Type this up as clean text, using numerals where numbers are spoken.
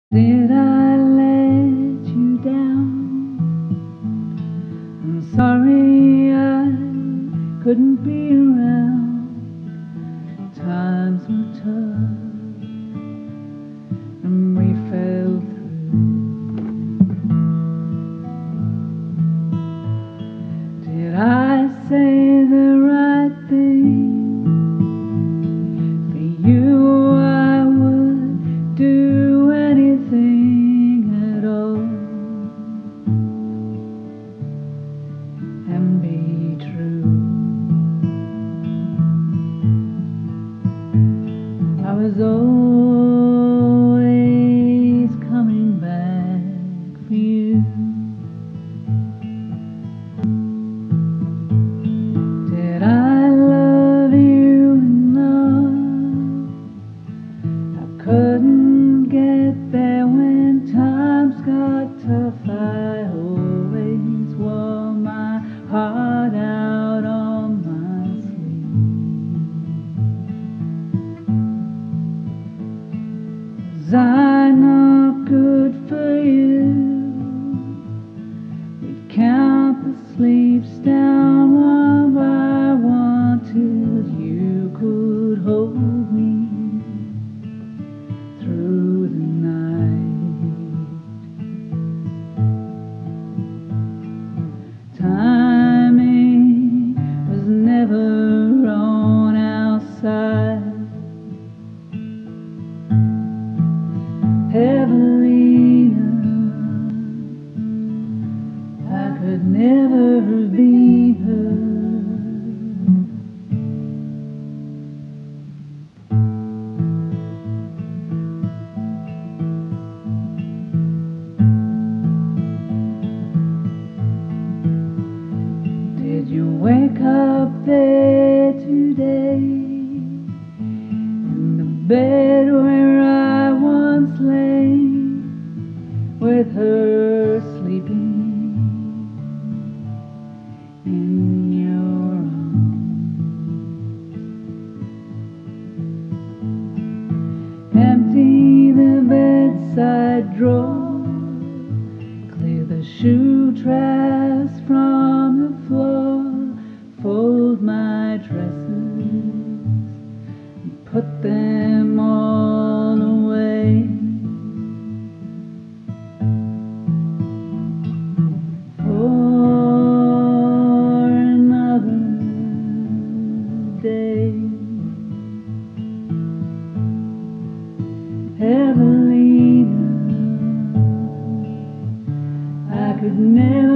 Did I let you down? I'm sorry I couldn't be around. Times were tough and we fell through. Did I say the right thing? For you I would do anything at all and be true. I was always coming back for you. Did I love you enough? I couldn't get there when times got tough. I always wore my heart out on my sleeve. 'Cause I'm not good for you. We'd count the sleeps down one by one till you could hold me through the night. Timing was never on our side. Evelina, I could never be her. Did you wake up there today in the bed where I once lay, with her sleeping in your arms? Empty the bedside drawer, clear the shoe traps from the floor, fold my dresses and put them all away. For another day. Evelina, I could never